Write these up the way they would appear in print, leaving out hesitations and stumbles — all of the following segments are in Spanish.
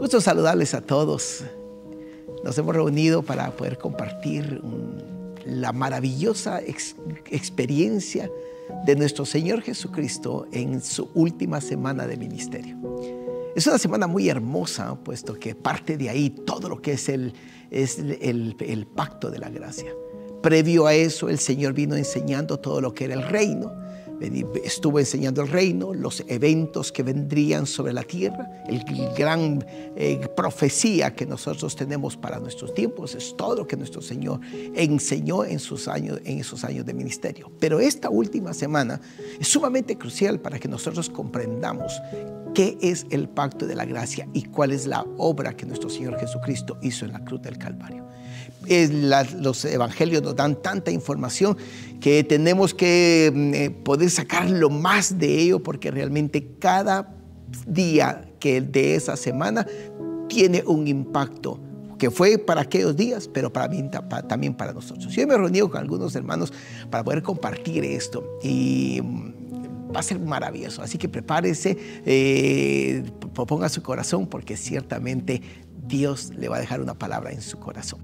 Gusto saludarles a todos. Nos hemos reunido para poder compartir la maravillosa experiencia de nuestro Señor Jesucristo en su última semana de ministerio. Es una semana muy hermosa, puesto que parte de ahí todo lo que es el pacto de la gracia. Previo a eso, el Señor vino enseñando todo lo que era el reino. Estuvo enseñando el reino, los eventos que vendrían sobre la tierra, el gran profecía que nosotros tenemos para nuestros tiempos. Es todo lo que nuestro Señor enseñó en esos años de ministerio. Pero esta última semana es sumamente crucial para que nosotros comprendamos qué es el pacto de la gracia y cuál es la obra que nuestro Señor Jesucristo hizo en la cruz del Calvario. Los evangelios nos dan tanta información que tenemos que poder sacar lo más de ello, porque realmente cada día de esa semana tiene un impacto que fue para aquellos días, pero también para nosotros. Yo me he reunido con algunos hermanos para poder compartir esto y va a ser maravilloso. Así que prepárese, ponga su corazón, porque ciertamente Dios le va a dejar una palabra en su corazón.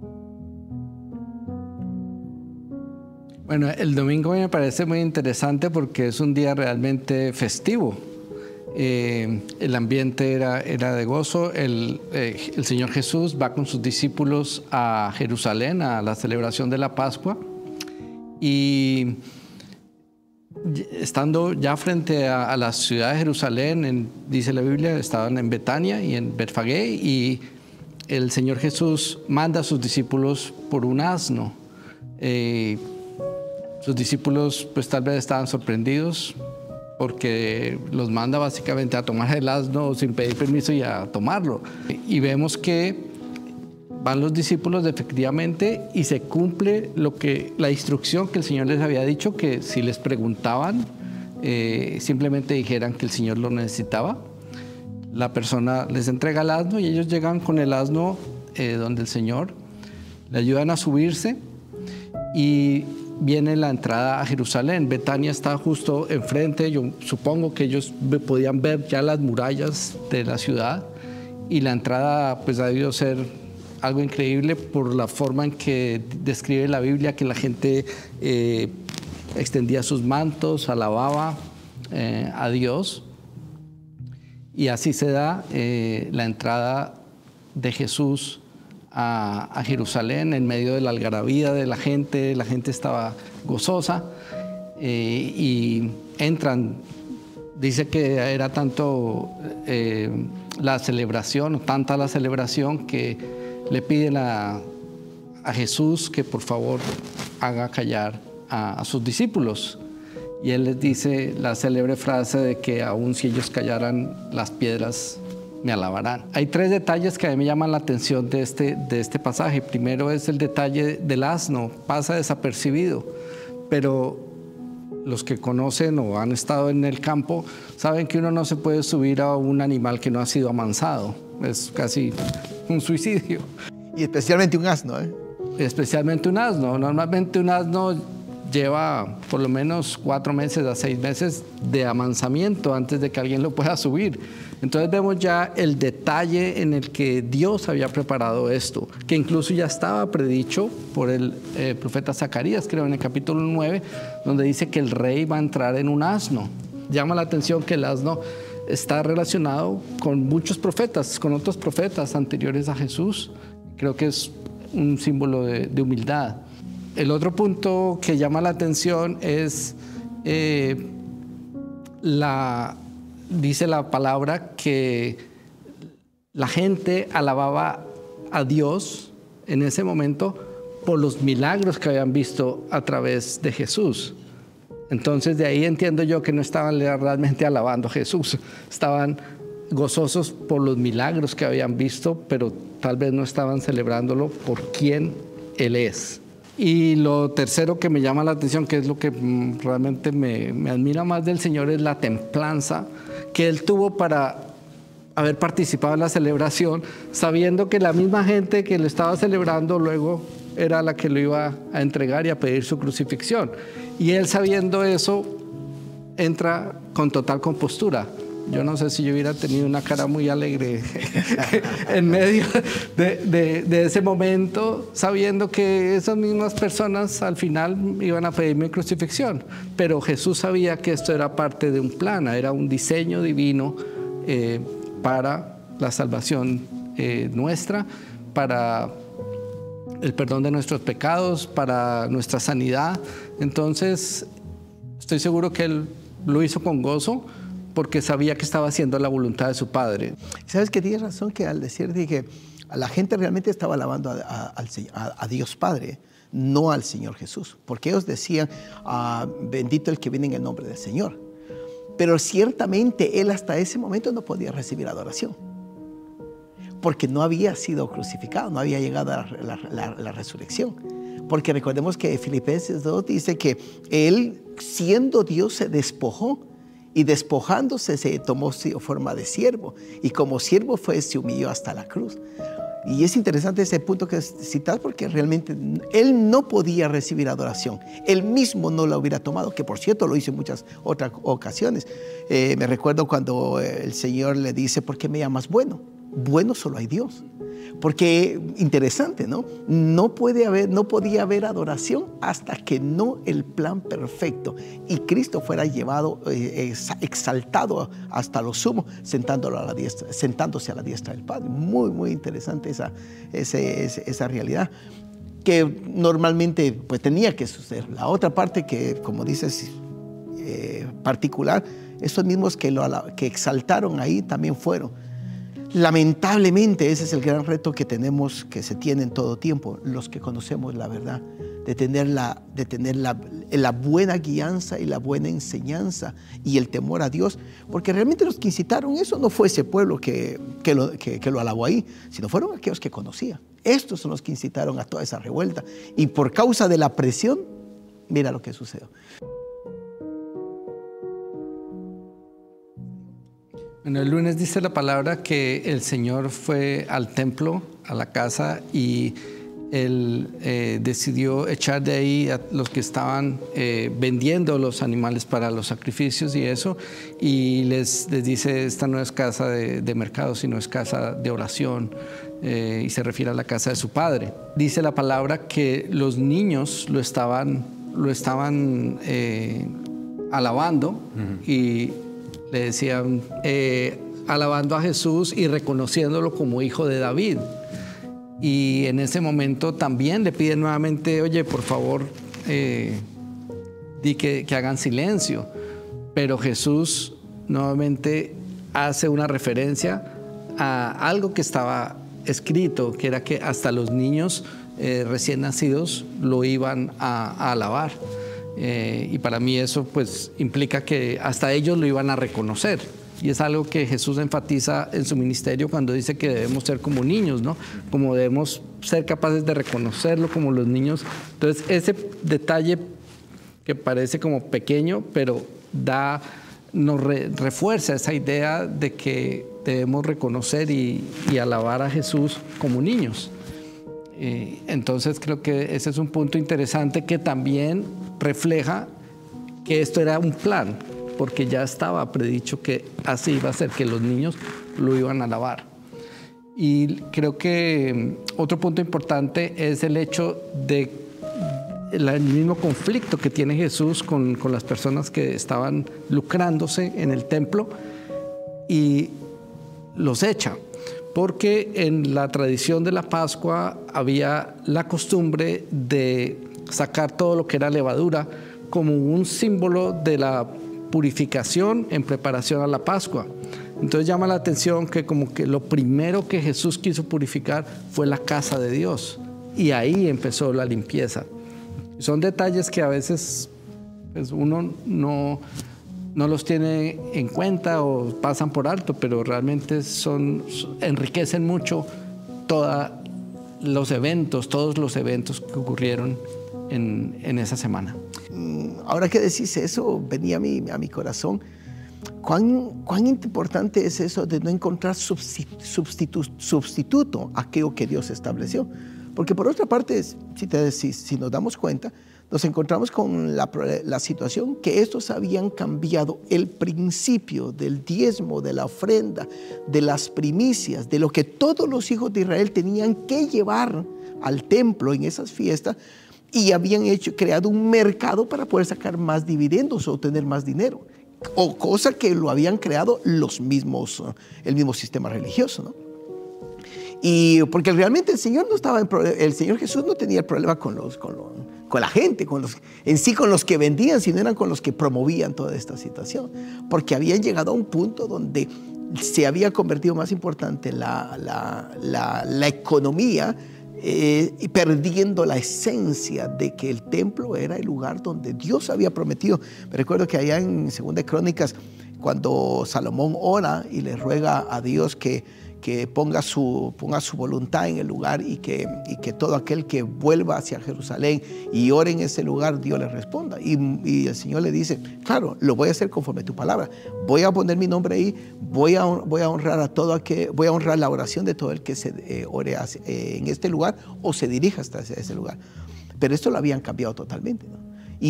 Bueno, el domingo me parece muy interesante porque es un día realmente festivo. El ambiente era de gozo. El Señor Jesús va con sus discípulos a Jerusalén, a la celebración de la Pascua. Y estando ya frente a la ciudad de Jerusalén, dice la Biblia, estaban en Betania y en Betfagé, y el Señor Jesús manda a sus discípulos por un asno. Sus discípulos pues tal vez estaban sorprendidos porque los manda básicamente a tomar el asno sin pedir permiso y a tomarlo. Y vemos que van los discípulos efectivamente y se cumple la instrucción que el Señor les había dicho, que si les preguntaban, simplemente dijeran que el Señor lo necesitaba. La persona les entrega el asno y ellos llegan con el asno donde el Señor le ayudan a subirse y viene la entrada a Jerusalén. Betania está justo enfrente. Yo supongo que ellos podían ver ya las murallas de la ciudad, y la entrada pues ha debido ser algo increíble por la forma en que describe la Biblia, que la gente extendía sus mantos, alababa a Dios, y así se da la entrada de Jesús a Jerusalén en medio de la algarabía de la gente estaba gozosa, y entran. Dice que era tanto la celebración, tanta la celebración, que le piden a Jesús que por favor haga callar a sus discípulos, y él les dice la célebre frase de que aun si ellos callaran, las piedras me alabarán. Hay tres detalles que a mí me llaman la atención de este pasaje. Primero es el detalle del asno, pasa desapercibido, pero los que conocen o han estado en el campo saben que uno no se puede subir a un animal que no ha sido amansado. Es casi un suicidio. Y especialmente un asno, ¿eh? Especialmente un asno. Normalmente un asno lleva por lo menos 4 meses a 6 meses de amansamiento antes de que alguien lo pueda subir. Entonces vemos ya el detalle en el que Dios había preparado esto, que incluso ya estaba predicho por el profeta Zacarías, creo, en el capítulo 9, donde dice que el rey va a entrar en un asno. Llama la atención que el asno está relacionado con muchos profetas, con otros profetas anteriores a Jesús. Creo que es un símbolo de humildad. El otro punto que llama la atención es dice la palabra que la gente alababa a Dios en ese momento por los milagros que habían visto a través de Jesús. Entonces de ahí entiendo yo que no estaban realmente alabando a Jesús, estaban gozosos por los milagros que habían visto, pero tal vez no estaban celebrándolo por quién Él es. Y lo tercero que me llama la atención, que es lo que realmente me admira más del Señor, es la templanza que Él tuvo para haber participado en la celebración, sabiendo que la misma gente que lo estaba celebrando luego era la que lo iba a entregar y a pedir su crucifixión. Y Él, sabiendo eso, entra con total compostura. Yo no sé si yo hubiera tenido una cara muy alegre en medio de ese momento, sabiendo que esas mismas personas al final iban a pedir mi crucifixión. Pero Jesús sabía que esto era parte de un plan, era un diseño divino para la salvación nuestra, para el perdón de nuestros pecados, para nuestra sanidad. Entonces, estoy seguro que Él lo hizo con gozo, porque sabía que estaba haciendo la voluntad de su Padre. ¿Sabes que tienes razón? Que al decir que la gente realmente estaba alabando a Dios Padre, no al Señor Jesús. Porque ellos decían, bendito el que viene en el nombre del Señor. Pero ciertamente Él hasta ese momento no podía recibir adoración. Porque no había sido crucificado, no había llegado a la resurrección. Porque recordemos que Filipenses 2 dice que Él, siendo Dios, se despojó. Y despojándose se tomó forma de siervo. Y como siervo se humilló hasta la cruz. Y es interesante ese punto que citas, porque realmente Él no podía recibir adoración. Él mismo no la hubiera tomado, que por cierto lo hizo en muchas otras ocasiones. Me recuerdo cuando el Señor le dice, ¿por qué me llamas bueno? Bueno solo hay Dios. Porque, interesante, ¿no? No podía haber adoración hasta que no el plan perfecto y Cristo fuera llevado, exaltado hasta lo sumo, sentándose a la diestra del Padre. Muy, muy interesante esa realidad, que normalmente pues tenía que suceder. La otra parte que, como dices, particular, esos mismos que exaltaron ahí también fueron. Lamentablemente ese es el gran reto que tenemos, que se tiene en todo tiempo, los que conocemos la verdad, de tener la buena guianza y la buena enseñanza y el temor a Dios, porque realmente los que incitaron eso no fue ese pueblo que lo alabó ahí, sino fueron aquellos que conocía. Estos son los que incitaron a toda esa revuelta, y por causa de la presión, mira lo que sucedió. Bueno, el lunes dice la palabra que el Señor fue al templo, a la casa, y Él decidió echar de ahí a los que estaban vendiendo los animales para los sacrificios y eso, y les dice, esta no es casa de mercado, sino es casa de oración, y se refiere a la casa de su Padre. Dice la palabra que los niños lo estaban alabando, y le decían, alabando a Jesús y reconociéndolo como hijo de David. Y en ese momento también le piden nuevamente, oye, por favor, di que hagan silencio. Pero Jesús nuevamente hace una referencia a algo que estaba escrito, que era que hasta los niños recién nacidos lo iban a alabar. Y para mí eso pues implica que hasta ellos lo iban a reconocer, y es algo que Jesús enfatiza en su ministerio cuando dice que debemos ser como niños, ¿no? Como debemos ser capaces de reconocerlo como los niños. Entonces ese detalle que parece como pequeño, pero nos refuerza esa idea de que debemos reconocer y alabar a Jesús como niños. Entonces creo que ese es un punto interesante que también refleja que esto era un plan, porque ya estaba predicho que así iba a ser, que los niños lo iban a alabar. Y creo que otro punto importante es el hecho de el mismo conflicto que tiene Jesús con las personas que estaban lucrándose en el templo, y los echa. Porque en la tradición de la Pascua había la costumbre de sacar todo lo que era levadura como un símbolo de la purificación en preparación a la Pascua. Entonces llama la atención que como que lo primero que Jesús quiso purificar fue la casa de Dios, y ahí empezó la limpieza. Son detalles que a veces pues, uno no los tiene en cuenta o pasan por alto, pero realmente enriquecen mucho todos los eventos que ocurrieron en esa semana. Ahora que decís eso, venía a mi corazón cuán importante es eso de no encontrar sustituto a aquello que Dios estableció. Porque por otra parte, si nos damos cuenta, nos encontramos con la situación que estos habían cambiado el principio del diezmo, de la ofrenda, de las primicias, de lo que todos los hijos de Israel tenían que llevar al templo en esas fiestas, y habían creado un mercado para poder sacar más dividendos o tener más dinero, o cosa que lo habían creado el mismo sistema religioso, ¿no? Y porque realmente el Señor el Señor Jesús no tenía el problema con la gente, con los que vendían, sino eran con los que promovían toda esta situación, porque habían llegado a un punto donde se había convertido más importante la economía, y perdiendo la esencia de que el templo era el lugar donde Dios había prometido. Me recuerdo que allá en 2 Crónicas, cuando Salomón ora y le ruega a Dios que ponga su voluntad en el lugar, y que todo aquel que vuelva hacia Jerusalén y ore en ese lugar, Dios le responda. Y el Señor le dice, claro, lo voy a hacer conforme a tu palabra. Voy a poner mi nombre ahí, voy a honrar voy a honrar la oración de todo el que se ore en este lugar o se dirija hasta ese lugar. Pero esto lo habían cambiado totalmente, ¿no?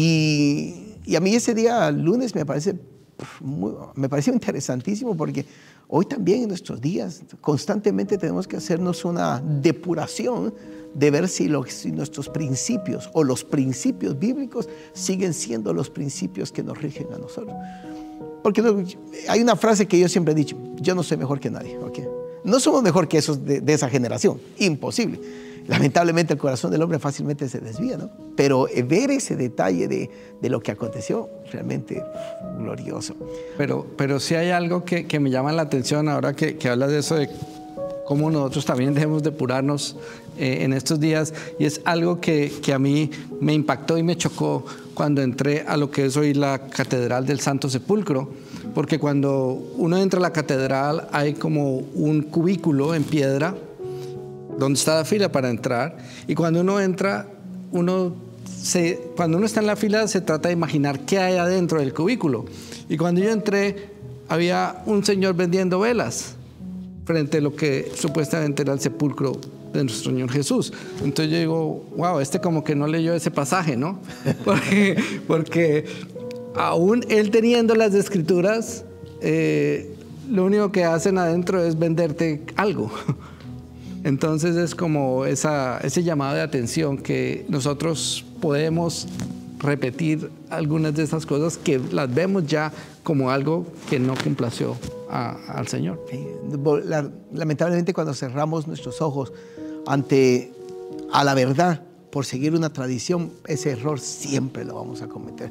Y a mí ese día, lunes, me pareció interesantísimo, porque hoy también en nuestros días constantemente tenemos que hacernos una depuración de ver si nuestros principios o los principios bíblicos siguen siendo los principios que nos rigen a nosotros. Porque hay una frase que yo siempre he dicho: yo no soy mejor que nadie, ¿okay? No somos mejor que esos de esa generación, imposible. Lamentablemente el corazón del hombre fácilmente se desvía, ¿no? Pero ver ese detalle de lo que aconteció, realmente glorioso. Pero sí hay algo que me llama la atención ahora que hablas de eso, de cómo nosotros también debemos depurarnos en estos días, y es algo que a mí me impactó y me chocó cuando entré a lo que es hoy la Catedral del Santo Sepulcro, porque cuando uno entra a la catedral hay como un cubículo en piedra donde está la fila para entrar, y cuando uno entra, cuando uno está en la fila se trata de imaginar qué hay adentro del cubículo. Y cuando yo entré, había un señor vendiendo velas frente a lo que supuestamente era el sepulcro de nuestro Señor Jesús. Entonces yo digo, wow, como que no leyó ese pasaje, ¿no? Porque aún él teniendo las escrituras, lo único que hacen adentro es venderte algo. Entonces es como ese llamado de atención, que nosotros podemos repetir algunas de esas cosas que las vemos ya como algo que no complació al Señor. Lamentablemente, cuando cerramos nuestros ojos a la verdad por seguir una tradición, ese error siempre lo vamos a cometer.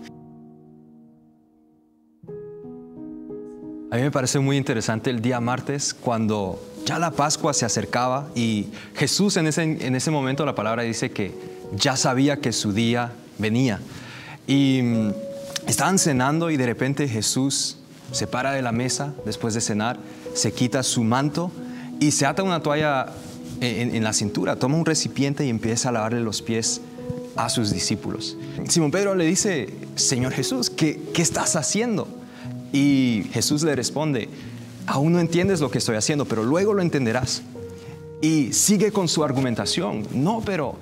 A mí me parece muy interesante el día martes, cuando ya la Pascua se acercaba, y Jesús en ese momento, la palabra dice que ya sabía que su día venía. Y estaban cenando, y de repente Jesús se para de la mesa después de cenar, se quita su manto y se ata una toalla en la cintura, toma un recipiente y empieza a lavarle los pies a sus discípulos. Simón Pedro le dice: Señor Jesús, ¿qué estás haciendo? Y Jesús le responde: aún no entiendes lo que estoy haciendo, pero luego lo entenderás. Y sigue con su argumentación: no, pero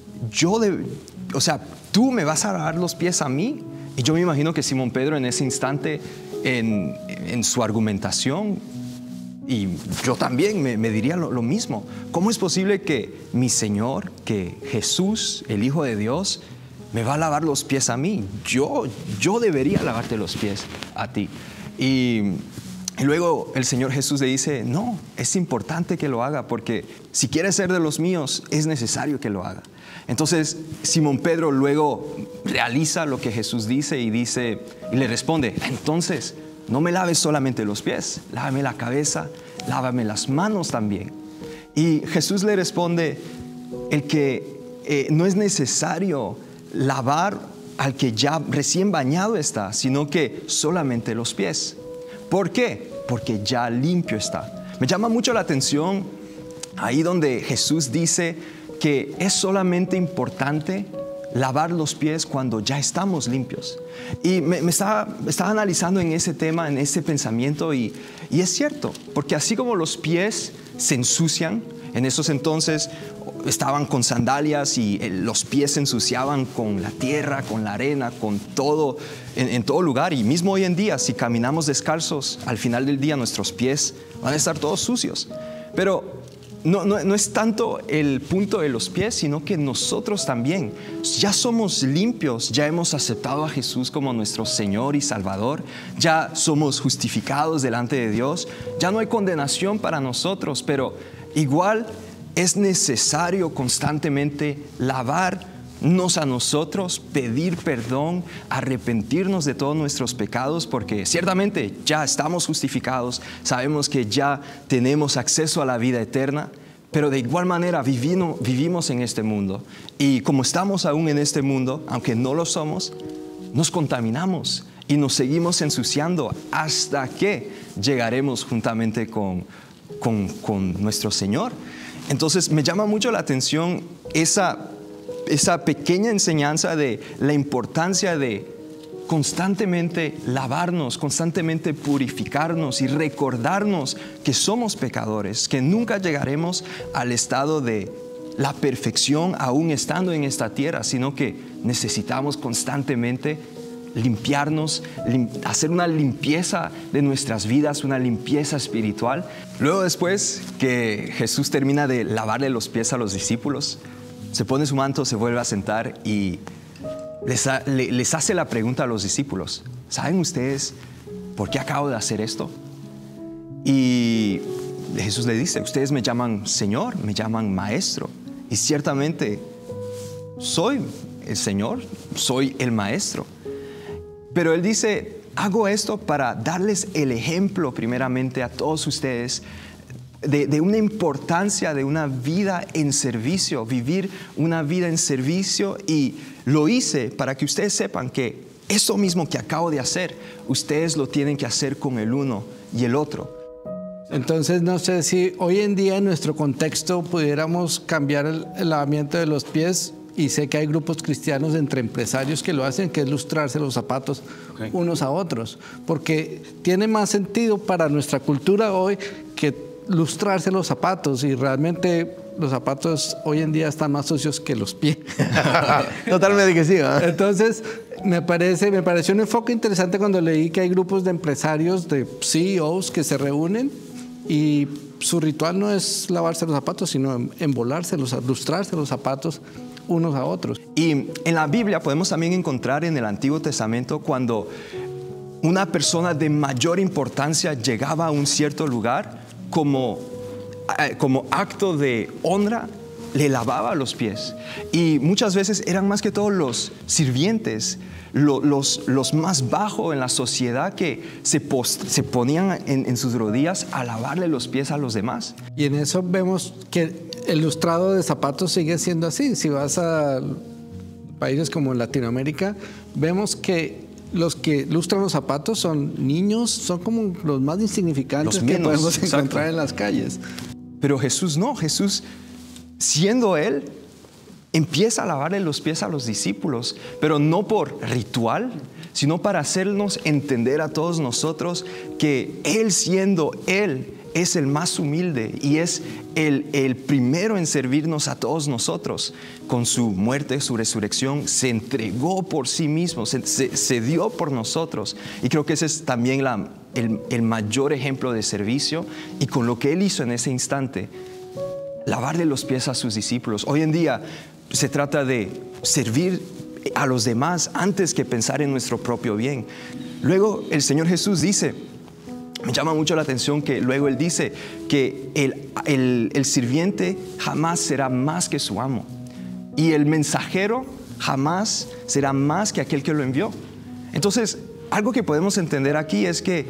tú me vas a lavar los pies a mí. Y yo me imagino que Simón Pedro en ese instante, en su argumentación, y yo también me diría lo mismo: ¿cómo es posible que mi Señor, que Jesús, el Hijo de Dios, me va a lavar los pies a mí? Yo debería lavarte los pies a ti. Y luego el Señor Jesús le dice: no, es importante que lo haga, porque si quieres ser de los míos, es necesario que lo haga. Entonces Simón Pedro luego realiza lo que Jesús dice y le responde: entonces no me laves solamente los pies, lávame la cabeza, lávame las manos también. Y Jesús le responde: el que no es necesario lavar al que ya recién bañado está, sino que solamente los pies. ¿Por qué? Porque ya limpio está. Me llama mucho la atención ahí donde Jesús dice que es solamente importante lavar los pies cuando ya estamos limpios. Y me estaba analizando en ese tema, en ese pensamiento, y es cierto, porque así como los pies se ensucian, en esos entonces estaban con sandalias y los pies se ensuciaban con la tierra, con la arena, con todo, en todo lugar. Y mismo hoy en día, si caminamos descalzos, al final del día nuestros pies van a estar todos sucios. Pero no es tanto el punto de los pies, sino que nosotros también ya somos limpios, ya hemos aceptado a Jesús como nuestro Señor y Salvador, ya somos justificados delante de Dios, ya no hay condenación para nosotros, pero igual es necesario constantemente lavarnos a nosotros, pedir perdón, arrepentirnos de todos nuestros pecados, porque ciertamente ya estamos justificados, sabemos que ya tenemos acceso a la vida eterna, pero de igual manera vivimos en este mundo. Y como estamos aún en este mundo, aunque no lo somos, nos contaminamos y nos seguimos ensuciando hasta que llegaremos juntamente con nuestro Señor. Entonces me llama mucho la atención esa pequeña enseñanza de la importancia de constantemente lavarnos, constantemente purificarnos y recordarnos que somos pecadores, que nunca llegaremos al estado de la perfección aún estando en esta tierra, sino que necesitamos constantemente limpiarnos, hacer una limpieza de nuestras vidas, una limpieza espiritual. Luego, después que Jesús termina de lavarle los pies a los discípulos, se pone su manto, se vuelve a sentar y les hace la pregunta a los discípulos: ¿saben ustedes por qué acabo de hacer esto? Y Jesús le dice: ustedes me llaman Señor, me llaman Maestro, y ciertamente soy el Señor, soy el Maestro. Pero Él dice: hago esto para darles el ejemplo primeramente a todos ustedes de una importancia de una vida en servicio, vivir una vida en servicio, y lo hice para que ustedes sepan que eso mismo que acabo de hacer, ustedes lo tienen que hacer con el uno y el otro. Entonces, no sé si hoy en día en nuestro contexto pudiéramos cambiar el lavamiento de los pies, y sé que hay grupos cristianos entre empresarios que lo hacen, que es lustrarse los zapatos unos a otros, porque tiene más sentido para nuestra cultura hoy que lustrarse los zapatos, y realmente los zapatos hoy en día están más sucios que los pies. Totalmente que sí, ¿eh? Entonces, me pareció un enfoque interesante cuando leí que hay grupos de empresarios, de CEOs que se reúnen y su ritual no es lavarse los zapatos, sino embolárselos, lustrarse los zapatos unos a otros. Y en la Biblia podemos también encontrar en el Antiguo Testamento cuando una persona de mayor importancia llegaba a un cierto lugar, como acto de honra, le lavaba los pies. Y muchas veces eran más que todos los sirvientes, los más bajos en la sociedad, que se ponían en sus rodillas a lavarle los pies a los demás. Y en eso vemos que el lustrado de zapatos sigue siendo así. Si vas a países como Latinoamérica, vemos que los que lustran los zapatos son niños, son como los más insignificantes que podemos encontrar en las calles. Pero Jesús no, Jesús, siendo Él, empieza a lavarle los pies a los discípulos, pero no por ritual, sino para hacernos entender a todos nosotros que Él, siendo Él, es el más humilde y es el primero en servirnos a todos nosotros. Con su muerte, su resurrección, se entregó por sí mismo, se dio por nosotros. Y creo que ese es también el mayor ejemplo de servicio. Y con lo que Él hizo en ese instante, lavarle los pies a sus discípulos. Hoy en día se trata de servir a los demás antes que pensar en nuestro propio bien. Luego el Señor Jesús dice, me llama mucho la atención que luego Él dice que el sirviente jamás será más que su amo, y el mensajero jamás será más que aquel que lo envió. Entonces, algo que podemos entender aquí es que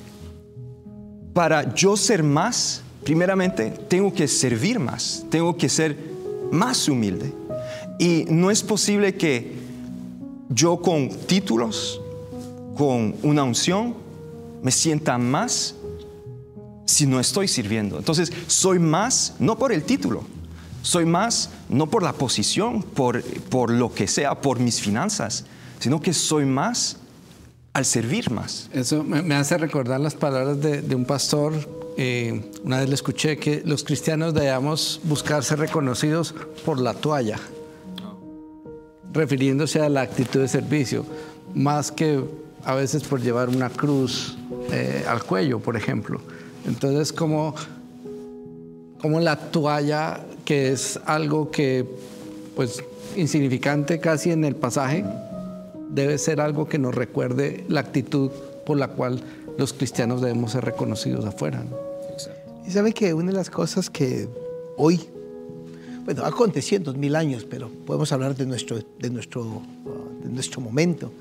para yo ser más, primeramente tengo que servir más, tengo que ser más humilde. Y no es posible que yo con títulos, con una unción, me sienta más si no estoy sirviendo. Entonces, soy más no por el título, soy más no por la posición, por lo que sea, por mis finanzas, sino que soy más al servir más. Eso me hace recordar las palabras de un pastor. Una vez le escuché que los cristianos debemos buscar ser reconocidos por la toalla, refiriéndose a la actitud de servicio, más que a veces por llevar una cruz al cuello, por ejemplo. Entonces, como la toalla, que es algo que, pues, insignificante casi en el pasaje, debe ser algo que nos recuerde la actitud por la cual los cristianos debemos ser reconocidos afuera, ¿no? Y saben que una de las cosas que hoy, bueno, aconteció en 2000 años, pero podemos hablar de nuestro momento,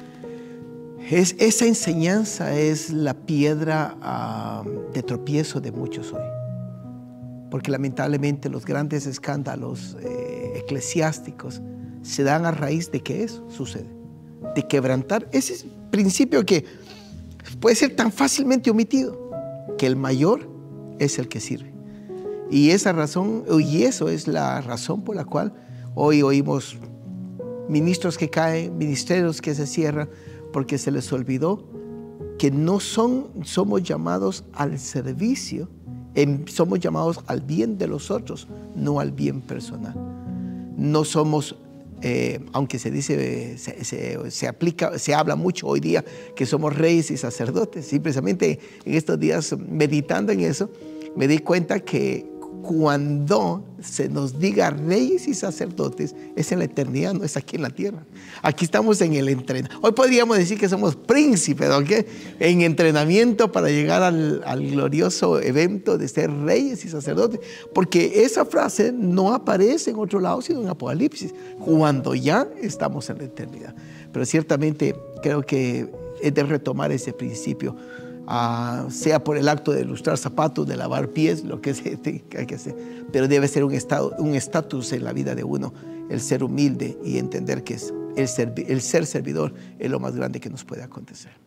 esa enseñanza es la piedra de tropiezo de muchos hoy. Porque lamentablemente los grandes escándalos eclesiásticos se dan a raíz de que eso sucede, de quebrantar ese principio que puede ser tan fácilmente omitido, que el mayor es el que sirve. Y esa razón, y eso es la razón por la cual hoy oímos ministros que caen, ministerios que se cierran, porque se les olvidó que no somos llamados al servicio, somos llamados al bien de los otros, no al bien personal. No somos, aunque se dice, se habla mucho hoy día que somos reyes y sacerdotes. Y precisamente en estos días, meditando en eso, me di cuenta que cuando se nos diga reyes y sacerdotes, es en la eternidad, no es aquí en la tierra. Aquí estamos en el entrenamiento. Hoy podríamos decir que somos príncipes, ¿ok? En entrenamiento para llegar al glorioso evento de ser reyes y sacerdotes. Porque esa frase no aparece en otro lado, sino en Apocalipsis, cuando ya estamos en la eternidad. Pero ciertamente creo que es de retomar ese principio. Sea por el acto de lustrar zapatos, de lavar pies, lo que hay que hacer, pero debe ser un estatus en la vida de uno, el ser humilde y entender que el ser servidor es lo más grande que nos puede acontecer.